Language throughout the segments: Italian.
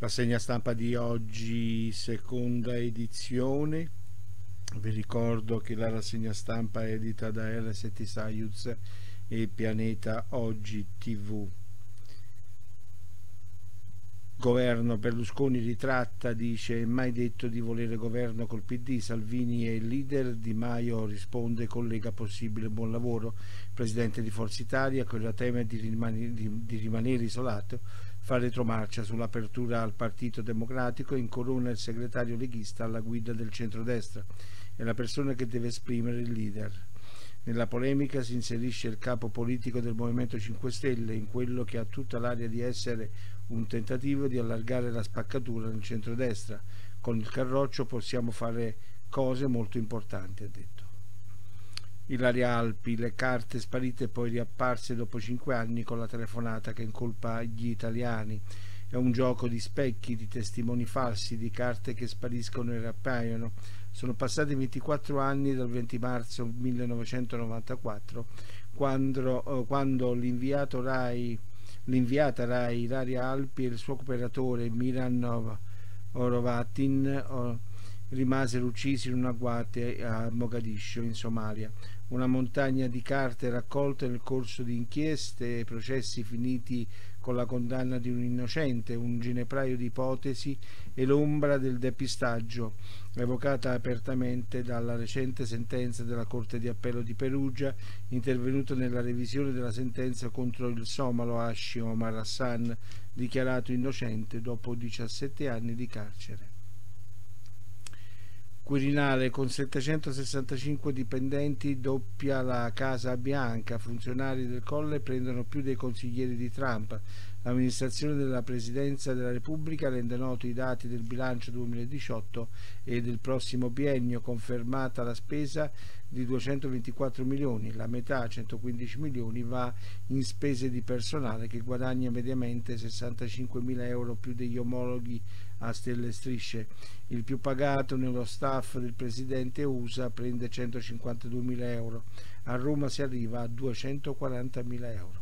Rassegna stampa di oggi, seconda edizione. Vi ricordo che la rassegna stampa è edita da RST Science e Pianeta Oggi TV. Governo Berlusconi ritratta, dice mai detto di volere governo col PD, Salvini è il leader, Di Maio risponde collega possibile buon lavoro, presidente di Forza Italia, quello a tema di rimanere isolato, fa retromarcia sull'apertura al Partito Democratico, incorona il segretario leghista alla guida del centrodestra, è la persona che deve esprimere il leader. Nella polemica si inserisce il capo politico del Movimento 5 Stelle in quello che ha tutta l'aria di essere un tentativo di allargare la spaccatura nel centrodestra. Con il Carroccio possiamo fare cose molto importanti, ha detto. Ilaria Alpi, le carte sparite e poi riapparse dopo 5 anni con la telefonata che incolpa gli italiani. È un gioco di specchi, di testimoni falsi, di carte che spariscono e riappaiono. Sono passati 24 anni dal 20 marzo 1994, quando l'inviata Rai Ilaria Alpi e il suo cooperatore Miran Horovatin rimasero uccisi in un agguato a Mogadiscio, in Somalia. Una montagna di carte raccolte nel corso di inchieste e processi finiti con la condanna di un innocente, un ginepraio di ipotesi e l'ombra del depistaggio, evocata apertamente dalla recente sentenza della Corte di Appello di Perugia, intervenuta nella revisione della sentenza contro il somalo Hashi Omar Hassan, dichiarato innocente dopo 17 anni di carcere. Quirinale, con 765 dipendenti doppia la Casa Bianca, funzionari del Colle prendono più dei consiglieri di Trump. L'amministrazione della Presidenza della Repubblica rende noti i dati del bilancio 2018 e del prossimo biennio, confermata la spesa di 224 milioni, la metà, 115 milioni, va in spese di personale che guadagna mediamente 65.000 euro più degli omologhi a stelle e strisce. Il più pagato nello staff del presidente USA prende 152.000 euro, a Roma si arriva a 240.000 euro.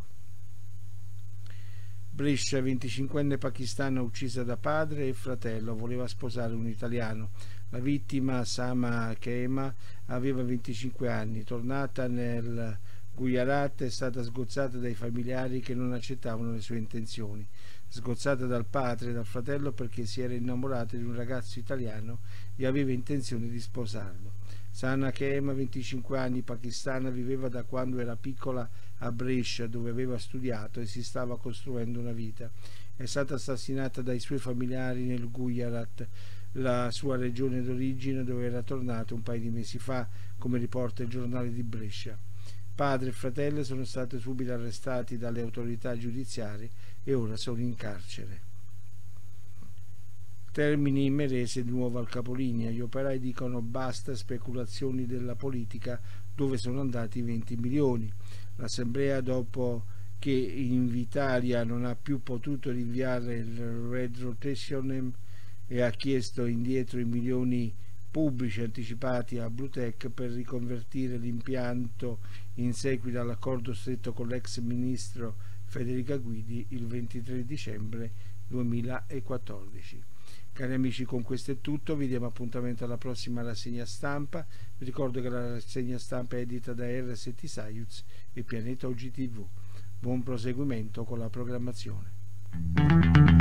Brescia, 25enne pakistana uccisa da padre e fratello, voleva sposare un italiano. La vittima, Sama Khema, aveva 25 anni, tornata nel Gujarat è stata sgozzata dai familiari che non accettavano le sue intenzioni, sgozzata dal padre e dal fratello perché si era innamorata di un ragazzo italiano e aveva intenzione di sposarlo. Sana Khema, 25 anni, pakistana, viveva da quando era piccola a Brescia, dove aveva studiato e si stava costruendo una vita. È stata assassinata dai suoi familiari nel Gujarat, la sua regione d'origine, dove era tornato un paio di mesi fa, come riporta il giornale di Brescia. Padre e fratello sono stati subito arrestati dalle autorità giudiziarie e ora sono in carcere. Termini Imerese di nuovo al capolinea, gli operai dicono basta speculazioni della politica, dove sono andati i 20 milioni. L'assemblea, dopo che Invitalia non ha più potuto rinviare il Red Rotation e ha chiesto indietro i milioni pubblici anticipati a Blutech per riconvertire l'impianto in seguito all'accordo stretto con l'ex ministro Federica Guidi il 23 dicembre 2014. Cari amici, con questo è tutto, vi diamo appuntamento alla prossima rassegna stampa. Vi ricordo che la rassegna stampa è edita da RST Science e Pianeta Oggi TV. Buon proseguimento con la programmazione.